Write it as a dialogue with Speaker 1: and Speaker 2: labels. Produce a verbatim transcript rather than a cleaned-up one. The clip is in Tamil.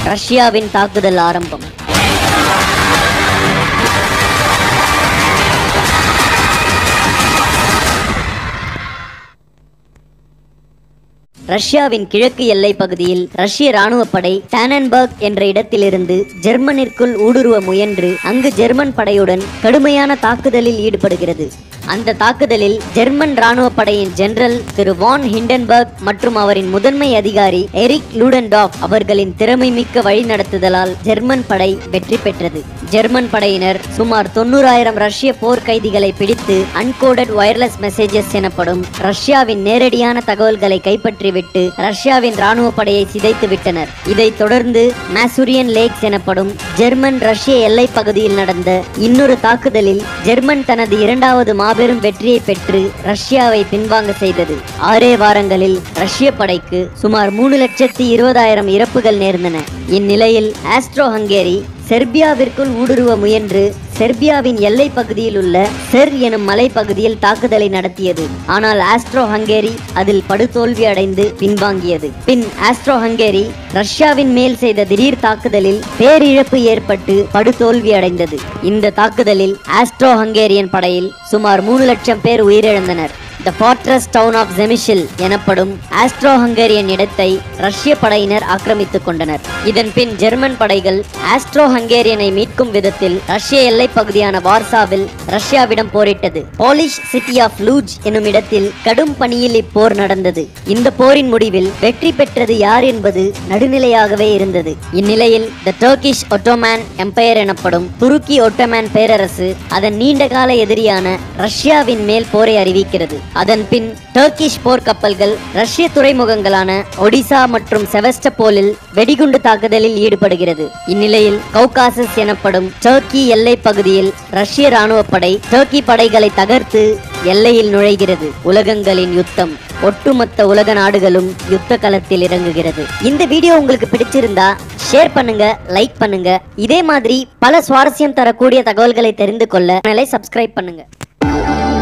Speaker 1: ரஷ்யாவின் தாக்குதல் ஆரம்பம். ரஷ்யாவின் கிழக்கு எல்லை பகுதியில் ரஷ்ய ராணுவ படை டானன்பர்க் என்ற இடத்திலிருந்து ஜெர்மனிற்குள் ஊடுருவ முயன்று அங்கு ஜெர்மன் படையுடன் கடுமையான தாக்குதலில் ஈடுபடுகிறது. அந்த தாக்குதலில் ஜெர்மன் ராணுவ படையின் ஜெனரல் திரு வான் ஹிண்டன்பர்க் மற்றும் அவரின் முதன்மை அதிகாரி எரிக் லூடன்டாஃப் அவர்களின் திறமை மிக்க வழிநடத்துதலால் ஜெர்மன் படை வெற்றி பெற்றது. ஜெர்மன் படையினர் சுமார் தொண்ணூறாயிரம் ரஷ்ய போர் கைதிகளை பிடித்து அன்கோடட் வயர்லெஸ் மெசேஜஸ் எனப்படும் ரஷ்யாவின் நேரடியான தகவல்களை கைப்பற்றிவிட்டு ரஷ்யாவின் ராணுவ படையை சிதைத்து விட்டனர். இதைத் தொடர்ந்து மாசூரியன் லேக்ஸ் எனப்படும் ஜெர்மன் ரஷ்ய எல்லை பகுதியில் நடந்த இன்னொரு தாக்குதலில் ஜெர்மன் தனது இரண்டாவது மாபெரும் வெற்றியை பெற்று ரஷ்யாவை பின்வாங்க செய்தது. ஆறே வாரங்களில் ரஷ்ய படைக்கு சுமார் மூணு லட்சத்தி இருபதாயிரம் இறப்புகள் நேர்ந்தன. இந்நிலையில் ஆஸ்ட்ரோ ஹங்கேரி செர்பியாவிற்குள் ஊடுருவ முயன்று செர்பியாவின் எல்லை பகுதியில் உள்ள செர் எனும் மலைப்பகுதியில் தாக்குதலை நடத்தியது. ஆனால் ஆஸ்ட்ரோ ஹங்கேரி அதில் படுதோல்வி அடைந்து பின்வாங்கியது. பின் ஆஸ்ட்ரோ ஹங்கேரி ரஷ்யாவின் மேல் செய்த திடீர் தாக்குதலில் பேரிழப்பு ஏற்பட்டு படுதோல்வி அடைந்தது. இந்த தாக்குதலில் ஆஸ்ட்ரோ ஹங்கேரியன் படையில் சுமார் மூணு லட்சம் பேர் உயிரிழந்தனர். The fortress town of Przemysl எனப்படும் ஆஸ்ட்ரோ ஹங்கேரியன் இடத்தை ரஷ்ய படையினர் ஆக்கிரமித்துக் கொண்டனர். இதன் பின் ஜெர்மன் படைகள் ஆஸ்ட்ரோ ஹங்கேரியனை மீட்கும் விதத்தில் ரஷ்ய எல்லை பகுதியான வார்சாவில் ரஷ்யாவிடம் போரிட்டது. போலிஷ் சிட்டி ஆஃப் லூஜ் எனும் இடத்தில் கடும் பணியில் இப்போர் நடந்தது. இந்த போரின் முடிவில் வெற்றி பெற்றது யார் என்பது நடுநிலையாகவே இருந்தது. இந்நிலையில் த டர்க்கிஷ் ஒட்டோமேன் எம்பையர் எனப்படும் துருக்கி ஒட்டோமேன் பேரரசு அதன் நீண்டகால எதிரியான ரஷ்யாவின் மேல் போரை அறிவிக்கிறது. அதன் பின் டர்க்கிஷ் போர்க்கப்பல்கள் ரஷ்ய துறைமுகங்களான ஒடிசா மற்றும் செவஸ்டபோலில் வெடிகுண்டு தாக்குதலில் ஈடுபடுகிறது. இந்நிலையில் கௌகாசஸ் எனப்படும் டர்க்கி எல்லை பகுதியில் ரஷ்ய ராணுவ படை டர்க்கி படைகளை தகர்த்து எல்லையில் நுழைகிறது. உலகங்களின் யுத்தம். ஒட்டுமொத்த உலக நாடுகளும் யுத்த களத்தில் இறங்குகிறது. இந்த வீடியோ உங்களுக்கு பிடிச்சிருந்தா ஷேர் பண்ணுங்க, லைக் பண்ணுங்க. இதே மாதிரி பல சுவாரஸ்யம் தரக்கூடிய தகவல்களை தெரிந்து கொள்ள சேனலை சப்ஸ்கிரைப் பண்ணுங்க.